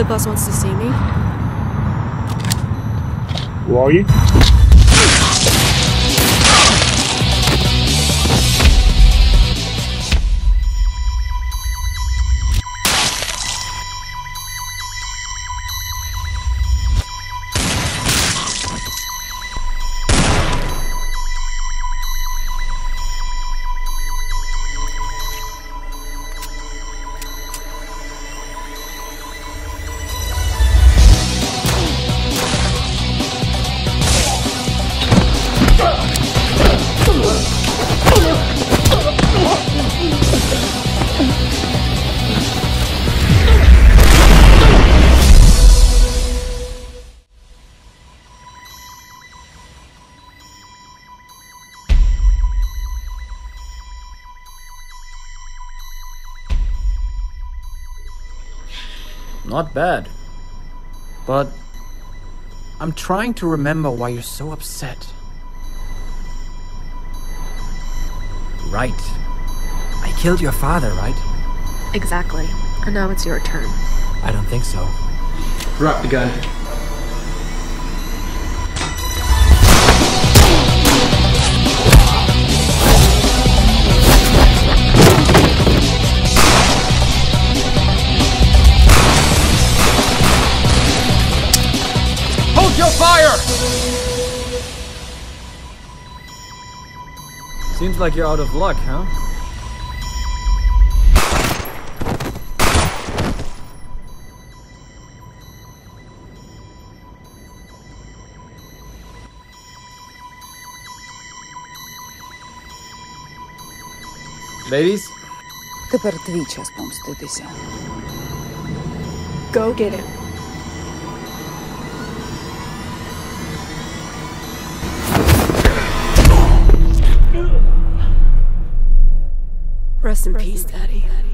boss wants to see me. Who are you? Not bad. But I'm trying to remember why you're so upset. Right. I killed your father, right? Exactly. And now it's your turn. I don't think so. Drop the gun. Hold your fire! Seems like you're out of luck, huh? Ladies? Тепер твій час помститися. Go get him. Rest in peace, Daddy.